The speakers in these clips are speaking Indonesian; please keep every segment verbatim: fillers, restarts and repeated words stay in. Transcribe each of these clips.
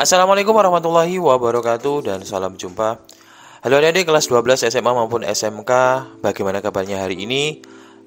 Assalamualaikum warahmatullahi wabarakatuh dan salam jumpa. Halo adik-adik kelas dua belas S M A maupun S M K, bagaimana kabarnya hari ini?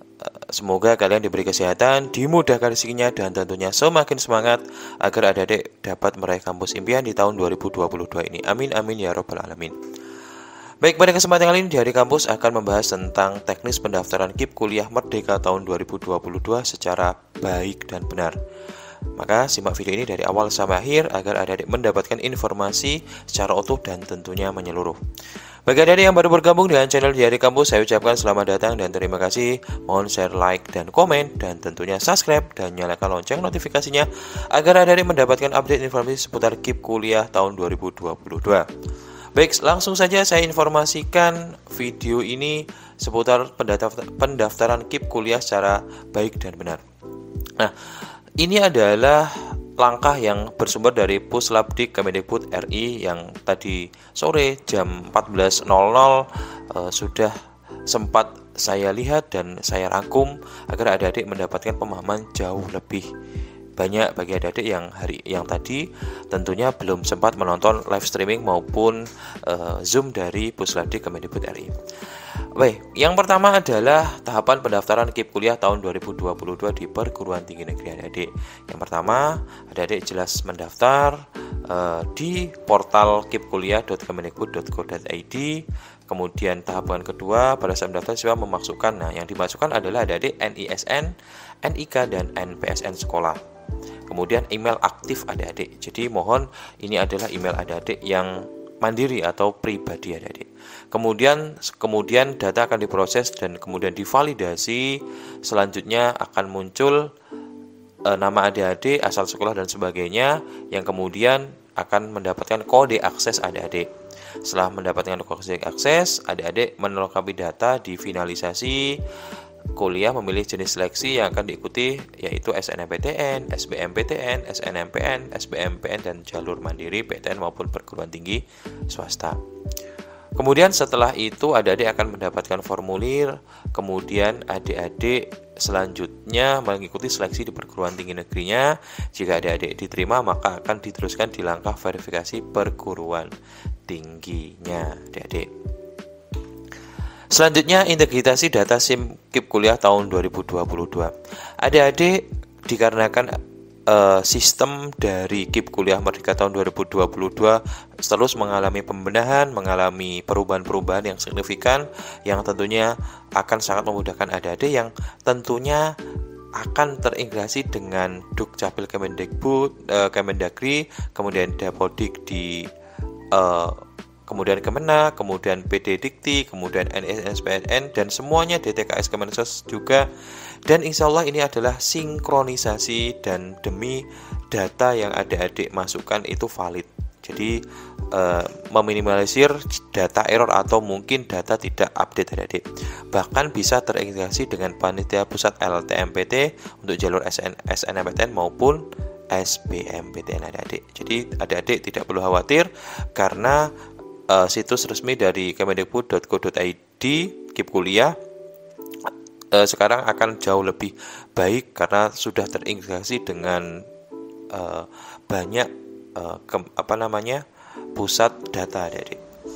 Semoga kalian diberi kesehatan, dimudahkan rezekinya, dan tentunya semakin semangat agar adik-adik dapat meraih kampus impian di tahun dua ribu dua puluh dua ini. Amin amin ya robbal alamin. Baik, pada kesempatan kali ini di Hari Kampus akan membahas tentang teknis pendaftaran K I P Kuliah Merdeka tahun dua ribu dua puluh dua secara baik dan benar. Maka simak video ini dari awal sampai akhir agar adik-adik mendapatkan informasi secara utuh dan tentunya menyeluruh. Bagi adik-adik yang baru bergabung dengan channel di Hari Kampus, saya ucapkan selamat datang dan terima kasih. Mohon share, like, dan komen, dan tentunya subscribe dan nyalakan lonceng notifikasinya agar adik-adik mendapatkan update informasi seputar K I P Kuliah tahun dua ribu dua puluh dua. Baik, langsung saja saya informasikan video ini seputar pendaftaran K I P Kuliah secara baik dan benar. Nah, ini adalah langkah yang bersumber dari Puslabdik Kemendikbud R I yang tadi sore jam empat belas nol nol uh, sudah sempat saya lihat dan saya rangkum agar adik-adik mendapatkan pemahaman jauh lebih banyak bagi adik-adik yang hari yang tadi tentunya belum sempat menonton live streaming maupun uh, Zoom dari Puslabdik Kemendikbud R I. Baik, yang pertama adalah tahapan pendaftaran K I P Kuliah tahun dua ribu dua puluh dua di perguruan tinggi negeri adik-adik. Yang pertama, adik-adik jelas mendaftar uh, di portal kipkuliah dot kemendikbud dot go dot i d. Kemudian tahapan kedua, pada saat mendaftar siswa memasukkan, nah yang dimasukkan adalah adik-adik N I S N, N I K, dan N P S N sekolah. Kemudian email aktif adik-adik. Jadi mohon ini adalah email adik-adik yang mandiri atau pribadi adik-adik. Kemudian kemudian data akan diproses dan kemudian divalidasi. Selanjutnya akan muncul e, nama adik-adik, asal sekolah dan sebagainya, yang kemudian akan mendapatkan kode akses adik-adik. Setelah mendapatkan kode akses, adik-adik melengkapi data di finalisasi kuliah, memilih jenis seleksi yang akan diikuti yaitu S N M P T N, S B M P T N, S N M P N, S B M P N, dan jalur mandiri P T N maupun perguruan tinggi swasta. Kemudian setelah itu adik-adik akan mendapatkan formulir, kemudian adik-adik selanjutnya mengikuti seleksi di perguruan tinggi negerinya. Jika adik-adik diterima, maka akan diteruskan di langkah verifikasi perguruan tingginya adik-adik. Selanjutnya, integrasi data SIM K I P Kuliah tahun dua ribu dua puluh dua. Adik-adik dikarenakan uh, sistem dari K I P Kuliah Merdeka tahun dua ribu dua puluh dua terus mengalami pembenahan, mengalami perubahan-perubahan yang signifikan yang tentunya akan sangat memudahkan adik-adik yang tentunya akan terintegrasi dengan Dukcapil Kemendikbud, uh, Kemendagri, kemudian Dapodik di uh, kemudian Kemenak, kemudian P D Dikti, kemudian N S P N, dan semuanya D T K S Kemensos juga. Dan insya Allah ini adalah sinkronisasi dan demi data yang adik-adik masukkan itu valid. Jadi eh, meminimalisir data error atau mungkin data tidak update adik-adik. Bahkan bisa terintegrasi dengan panitia pusat L T M P T untuk jalur S N M P T N maupun S B M P T N adik-adik. Jadi adik-adik tidak perlu khawatir karena Uh, situs resmi dari kemendikbud dot go dot i d K I P Kuliah uh, sekarang akan jauh lebih baik karena sudah terintegrasi dengan uh, banyak uh, ke, apa namanya pusat data adik-adik.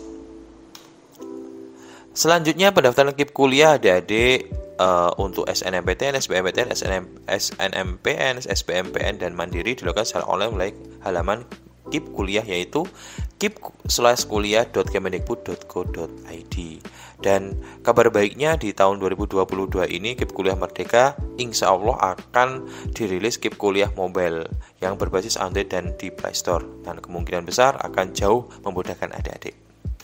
Selanjutnya pendaftaran K I P Kuliah adik-adik uh, untuk S N M P T N, S B M P T N, S N M P N, S B M P N, dan mandiri dilakukan secara online melalui halaman K I P Kuliah yaitu kip slash kuliah dot kemendikbud dot go dot i d. Dan kabar baiknya di tahun dua ribu dua puluh dua ini K I P Kuliah Merdeka insya Allah akan dirilis K I P Kuliah Mobile yang berbasis Android dan di Play Store, dan kemungkinan besar akan jauh memudahkan adik-adik.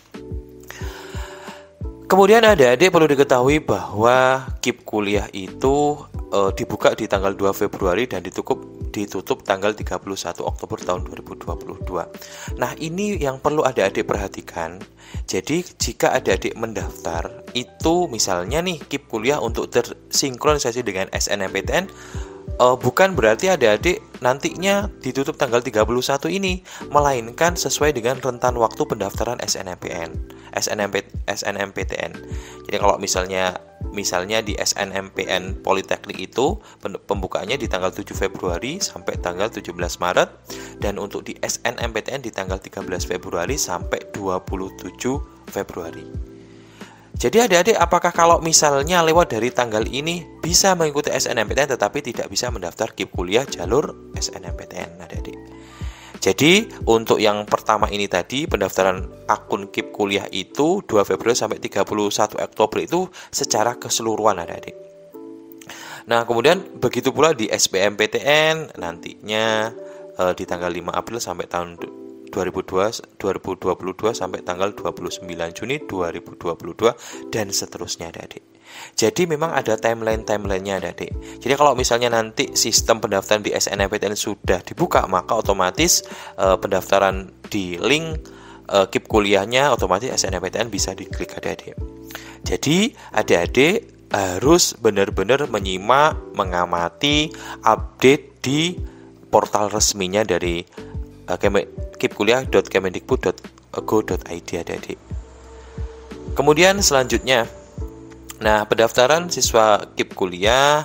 Kemudian adik-adik perlu diketahui bahwa K I P Kuliah itu e, dibuka di tanggal dua Februari dan ditutup ditutup tanggal tiga puluh satu Oktober tahun dua ribu dua puluh dua. Nah, ini yang perlu adik-adik perhatikan. Jadi, jika adik-adik mendaftar, itu misalnya nih K I P Kuliah untuk tersinkronisasi dengan S N M P T N uh, bukan berarti adik-adik nantinya ditutup tanggal tiga puluh satu ini, melainkan sesuai dengan rentan waktu pendaftaran S N M P N, S N M P, S N M P T N. Jadi kalau misalnya misalnya di S N M P N Politeknik itu pembukaannya di tanggal tujuh Februari sampai tanggal tujuh belas Maret, dan untuk di S N M P T N di tanggal tiga belas Februari sampai dua puluh tujuh Februari. Jadi adik-adik, apakah kalau misalnya lewat dari tanggal ini bisa mengikuti S N M P T N tetapi tidak bisa mendaftar K I P kuliah jalur S N M P T N, adik-adik? Jadi untuk yang pertama ini tadi, pendaftaran akun K I P kuliah itu dua Februari sampai tiga puluh satu Oktober itu secara keseluruhan, adik-adik. Nah, kemudian begitu pula di S B M P T N nantinya eh, di tanggal lima April sampai tahun dua ribu dua puluh dua sampai tanggal dua puluh sembilan Juni dua ribu dua puluh dua dan seterusnya, adik-adik. Jadi memang ada timeline-timelinenya, adik-adik. Jadi kalau misalnya nanti sistem pendaftaran di S N M P T N sudah dibuka, maka otomatis eh, pendaftaran di link eh, K I P kuliahnya otomatis S N M P T N bisa diklik, adik-adik. Jadi adik-adik harus benar-benar menyimak, mengamati update di portal resminya dari uh, kipkuliah dot kemendikbud dot go dot i d, adik-adik. Kemudian selanjutnya, nah pendaftaran siswa K I P kuliah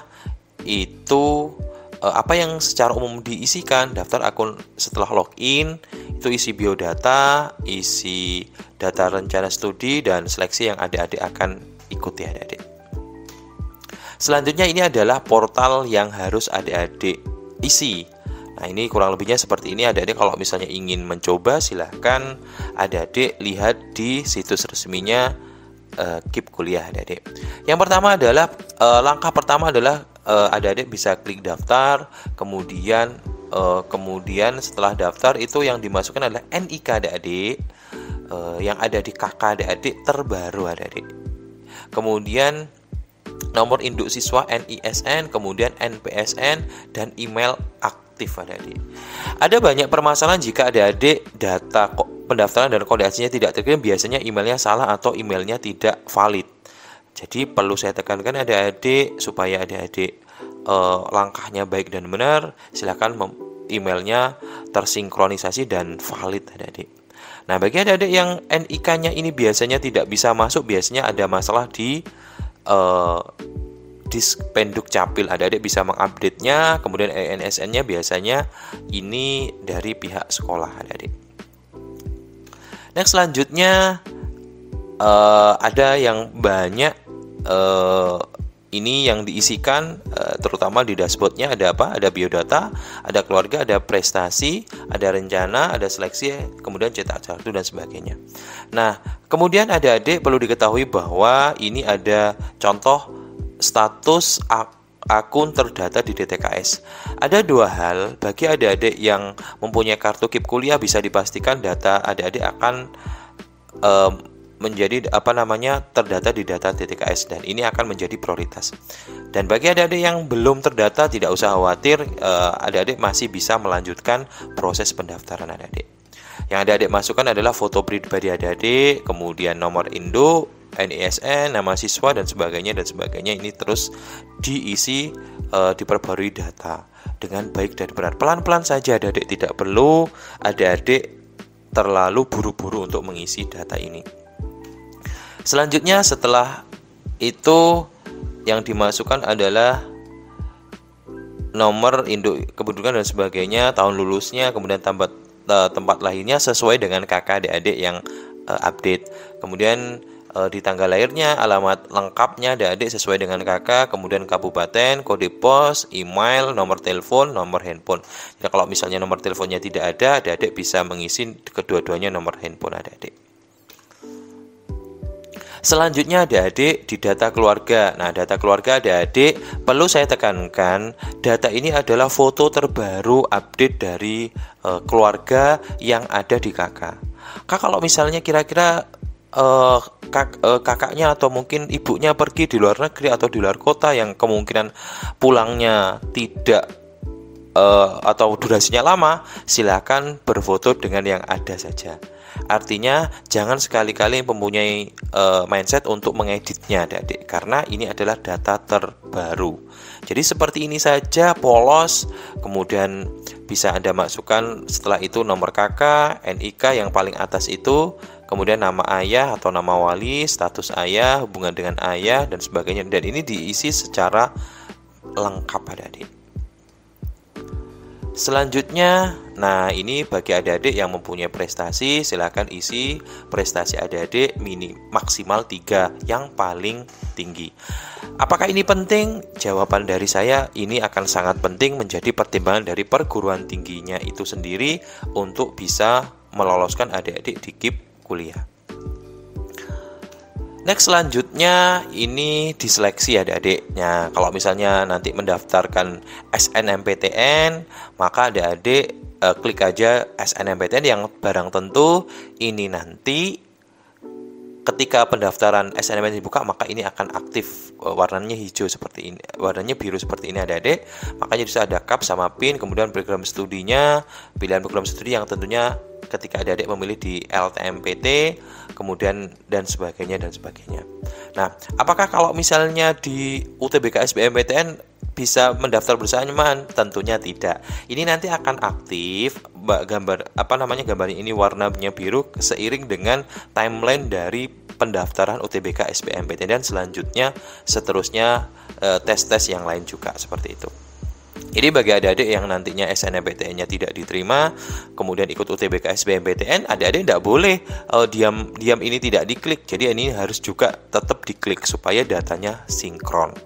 itu uh, apa yang secara umum diisikan? Daftar akun setelah login itu isi biodata, isi data rencana studi dan seleksi yang adik-adik akan ikuti, adik-adik. Selanjutnya ini adalah portal yang harus adik-adik isi. Nah, ini kurang lebihnya seperti ini, adik-adik. Kalau misalnya ingin mencoba, silahkan adik-adik lihat di situs resminya uh, K I P kuliah, adik-adik. Yang pertama adalah uh, langkah pertama adalah uh, adik-adik bisa klik daftar, kemudian uh, kemudian setelah daftar itu yang dimasukkan adalah N I K, adik-adik, uh, yang ada di K K adik-adik terbaru, adik-adik. Kemudian nomor induk siswa N I S N, kemudian N P S N dan email aktif, adik-adik. Ada banyak permasalahan jika adik-adik data pendaftaran dan kode aslinya tidak terkirim, biasanya emailnya salah atau emailnya tidak valid. Jadi perlu saya tekankan adik-adik supaya adik-adik eh, langkahnya baik dan benar, silakan emailnya tersinkronisasi dan valid, adik-adik. Nah, bagi adik-adik yang N I K-nya ini biasanya tidak bisa masuk, biasanya ada masalah di uh, Dispenduk Capil, adik-adik bisa mengupdate-nya. Kemudian E N S N-nya biasanya ini dari pihak sekolah, adik-adik. Next, selanjutnya uh, ada yang banyak uh, ini yang diisikan, uh, terutama di dashboard-nya ada apa? Ada biodata, ada keluarga, ada prestasi, ada rencana, ada seleksi, kemudian cetak kartu dan sebagainya. Nah, kemudian adik-adik perlu diketahui bahwa ini ada contoh status ak- akun terdata di D T K S. Ada dua hal, bagi adik-adik yang mempunyai kartu K I P kuliah bisa dipastikan data adik-adik akan um, menjadi apa namanya terdata di data D T K S, dan ini akan menjadi prioritas. Dan bagi adik-adik yang belum terdata, tidak usah khawatir, uh, adik-adik masih bisa melanjutkan proses pendaftaran adik-adik. Yang adik-adik masukkan adalah foto pribadi adik-adik, kemudian nomor induk, N I S N, nama siswa dan sebagainya dan sebagainya. Ini terus diisi, e, diperbarui data dengan baik dan benar. Pelan-pelan saja adik-adik, tidak perlu adik-adik terlalu buru-buru untuk mengisi data ini. Selanjutnya setelah itu yang dimasukkan adalah nomor induk kependudukan dan sebagainya, tahun lulusnya, kemudian tempat e, tempat lahirnya sesuai dengan K K adik-adik yang e, update. Kemudian di tanggal lahirnya, alamat lengkapnya adik-adik sesuai dengan K K, kemudian kabupaten, kode pos, email, nomor telepon, nomor handphone. Jadi kalau misalnya nomor teleponnya tidak ada, adik-adik bisa mengisi kedua-duanya nomor handphone adik-adik. Selanjutnya adik-adik di data keluarga. Nah, data keluarga adik-adik perlu saya tekankan, data ini adalah foto terbaru update dari uh, keluarga yang ada di K K. Kak, kalau misalnya kira-kira Uh, kak, uh, kakaknya atau mungkin ibunya pergi di luar negeri atau di luar kota yang kemungkinan pulangnya tidak uh, atau durasinya lama, silakan berfoto dengan yang ada saja. Artinya jangan sekali-kali mempunyai uh, mindset untuk mengeditnya adik-adik, karena ini adalah data terbaru. Jadi seperti ini saja, polos, kemudian bisa Anda masukkan setelah itu nomor K K, N I K yang paling atas itu, kemudian nama ayah atau nama wali, status ayah, hubungan dengan ayah, dan sebagainya. Dan ini diisi secara lengkap adik-adik. Selanjutnya, nah ini bagi adik-adik yang mempunyai prestasi, silakan isi prestasi adik-adik mini maksimal tiga yang paling tinggi. Apakah ini penting? Jawaban dari saya, ini akan sangat penting menjadi pertimbangan dari perguruan tingginya itu sendiri untuk bisa meloloskan adik-adik di K I P kuliah. Next, selanjutnya ini diseleksi adik-adiknya. Kalau misalnya nanti mendaftarkan S N M P T N, maka adik-adik eh, klik aja S N M P T N yang barang tentu. Ini nanti ketika pendaftaran S N M P T N dibuka, maka ini akan aktif, warnanya hijau seperti ini, warnanya biru seperti ini adik-adik. Makanya bisa ada K A P sama PIN, kemudian program studinya, pilihan program studi yang tentunya ketika adik-adik memilih di L T M P T, kemudian dan sebagainya dan sebagainya. Nah, apakah kalau misalnya di U T B K S B M P T N bisa mendaftar bersamaan? Tentunya tidak. Ini nanti akan aktif gambar apa namanya gambar ini warnanya biru seiring dengan timeline dari pendaftaran U T B K S B M P T N dan selanjutnya seterusnya eh, tes-tes yang lain juga seperti itu. Jadi bagi adik-adik yang nantinya S N M P T N-nya tidak diterima, kemudian ikut U T B K S B M P T N, adik-adik tidak boleh uh, diam diam ini tidak diklik. Jadi ini harus juga tetap diklik supaya datanya sinkron.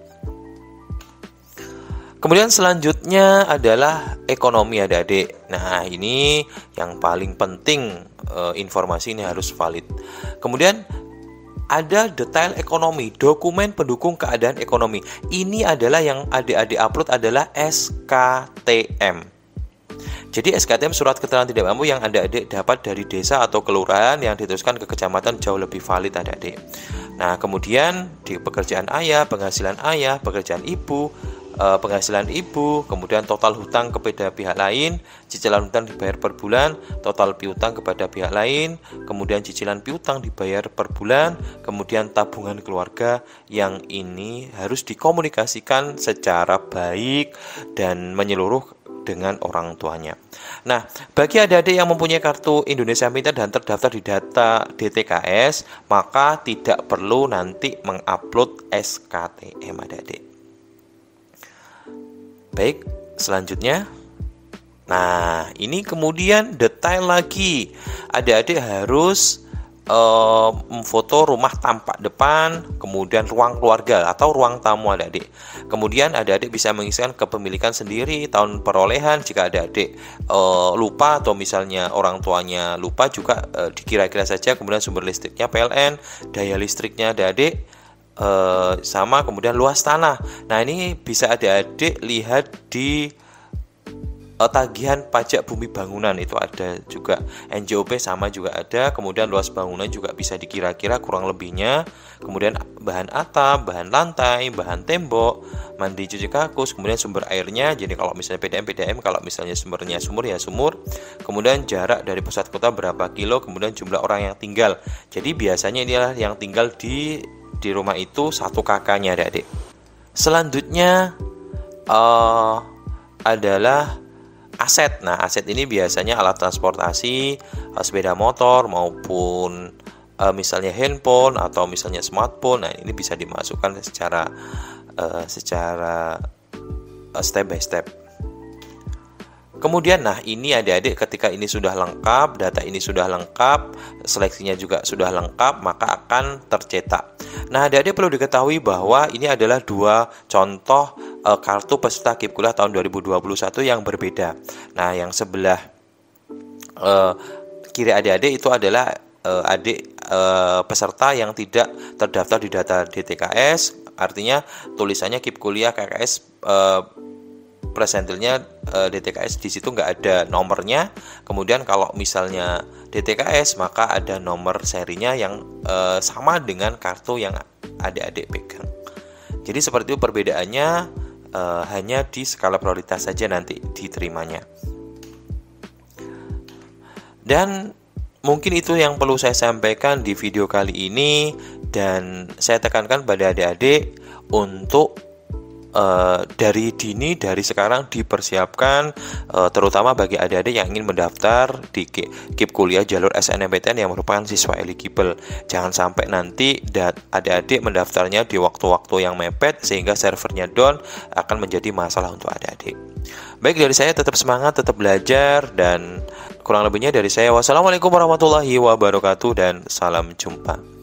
Kemudian selanjutnya adalah ekonomi adik-adik. Nah ini yang paling penting, uh, informasi ini harus valid. Kemudian ada detail ekonomi, dokumen pendukung keadaan ekonomi. Ini adalah yang adik-adik upload adalah S K T M. Jadi S K T M surat keterangan tidak mampu yang adik-adik dapat dari desa atau kelurahan yang diteruskan ke kecamatan jauh lebih valid adik-adik. Nah kemudian di pekerjaan ayah, penghasilan ayah, pekerjaan ibu, penghasilan ibu, kemudian total hutang kepada pihak lain, cicilan hutang dibayar per bulan, total piutang kepada pihak lain, kemudian cicilan piutang dibayar per bulan, kemudian tabungan keluarga yang ini harus dikomunikasikan secara baik dan menyeluruh dengan orang tuanya. Nah, bagi adik-adik yang mempunyai kartu Indonesia Pintar dan terdaftar di data D T K S, maka tidak perlu nanti mengupload S K T M adik-adik. Baik, selanjutnya. Nah, ini kemudian detail lagi. Adik-adik harus uh, memfoto rumah tampak depan, kemudian ruang keluarga atau ruang tamu adik-adik. Kemudian adik-adik bisa mengisikan kepemilikan sendiri, tahun perolehan jika adik-adik uh, lupa atau misalnya orang tuanya lupa juga uh, dikira-kira saja. Kemudian sumber listriknya P L N, daya listriknya adik-adik. Uh, sama kemudian luas tanah. Nah ini bisa adik-adik lihat di uh, tagihan pajak bumi bangunan itu ada juga, N J O P sama juga ada, kemudian luas bangunan juga bisa dikira-kira kurang lebihnya, kemudian bahan atap, bahan lantai, bahan tembok, mandi cuci kakus, kemudian sumber airnya. Jadi kalau misalnya P D M P D M, kalau misalnya sumbernya sumur ya sumur, kemudian jarak dari pusat kota berapa kilo, kemudian jumlah orang yang tinggal. Jadi biasanya inilah yang tinggal di di rumah itu satu kakaknya adik-adik. Selanjutnya uh, adalah aset. Nah aset ini biasanya alat transportasi, uh, sepeda motor maupun uh, misalnya handphone atau misalnya smartphone. Nah ini bisa dimasukkan secara uh, secara uh, step by step. Kemudian nah ini adik-adik ketika ini sudah lengkap, data ini sudah lengkap, seleksinya juga sudah lengkap, maka akan tercetak. Nah adik-adik perlu diketahui bahwa ini adalah dua contoh e, kartu peserta K I P kuliah tahun dua ribu dua puluh satu yang berbeda. Nah yang sebelah e, kiri adik-adik itu adalah e, adik e, peserta yang tidak terdaftar di data D T K S, artinya tulisannya K I P kuliah K K S e, presentilnya uh, D T K S, di situ nggak ada nomornya. Kemudian kalau misalnya D T K S maka ada nomor serinya yang uh, sama dengan kartu yang adik-adik pegang. Jadi seperti itu perbedaannya, uh, hanya di skala prioritas saja nanti diterimanya. Dan mungkin itu yang perlu saya sampaikan di video kali ini, dan saya tekankan pada adik-adik untuk Uh, dari dini, dari sekarang dipersiapkan, uh, terutama bagi adik-adik yang ingin mendaftar di K I P kuliah jalur S N M P T N yang merupakan siswa eligible. Jangan sampai nanti adik-adik mendaftarnya di waktu-waktu yang mepet sehingga servernya down, akan menjadi masalah untuk adik-adik. Baik, dari saya tetap semangat, tetap belajar, dan kurang lebihnya dari saya. Wassalamualaikum warahmatullahi wabarakatuh dan salam jumpa.